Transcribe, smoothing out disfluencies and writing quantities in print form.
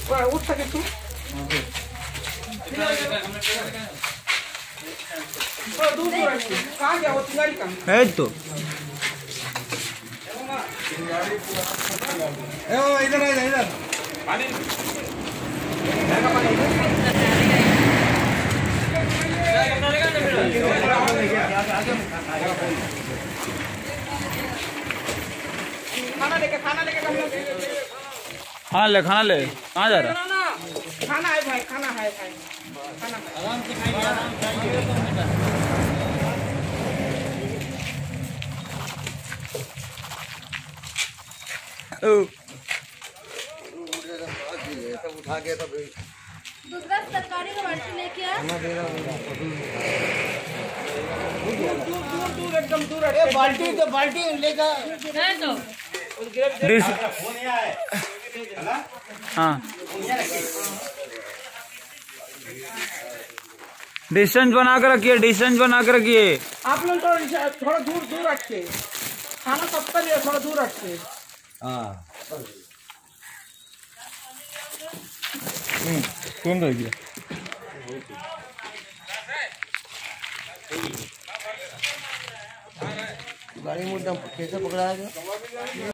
उठ सके तू दूर कहाँ गया वो गाड़ी का है तो इधर आ इधर खाना लेके खाना ले कहाँ जा रहा खाना है भाई खाना है भाई खाना आराम से खाइए आराम से खाइए सब उठा के तब दूसरा सरकारी का बाल्टी लेके आ दूर एकदम दूर बाल्टी लेकर है तो हाँ डिस्टेंस बना कर रखिए आप लोग थोड़ा दूर रखिए खाना सबका लिए थोड़ा दूर रखिए हाँ कौन रह गया गाड़ी में कैसे पकड़ा है